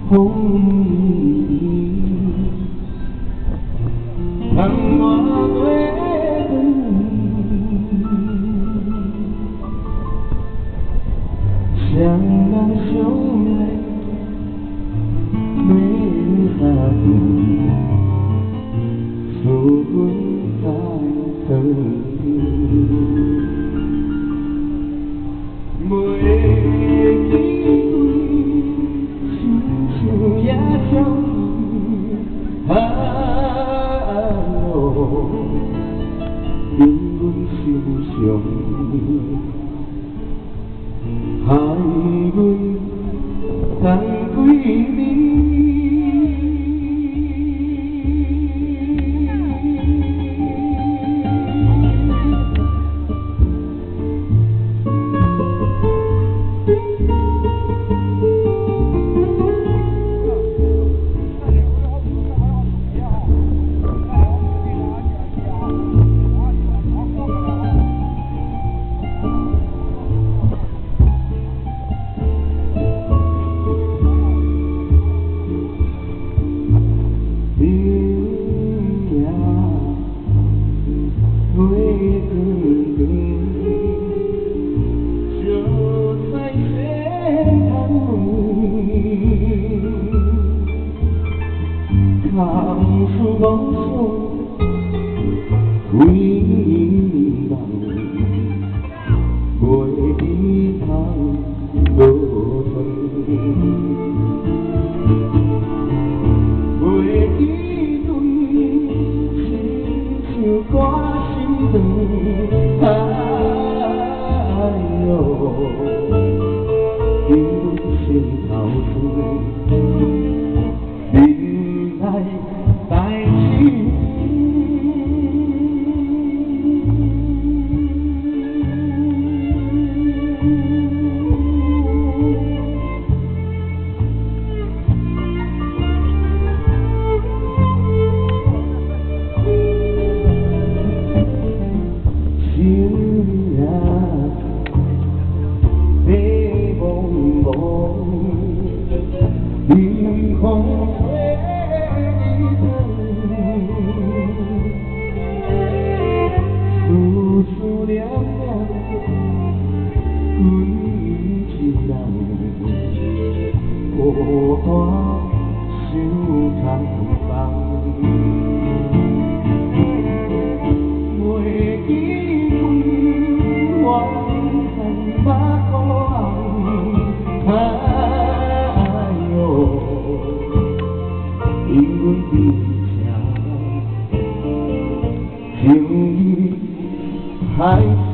风雨，让我对你，相人相爱，没下地，思阮在等你。 袂记对，想也想你，哎哟，令阮心伤，害阮等几年。 唐诗梦想，归人，袂记通落汤，袂记对，亲像歌心肠，哎哟，因阮心头酸。 代志。心啊，白茫茫，天空。 思念念，阮一人孤单想通房，袂记对我恨把苦红，哎哟，因阮悲情，情义。 海。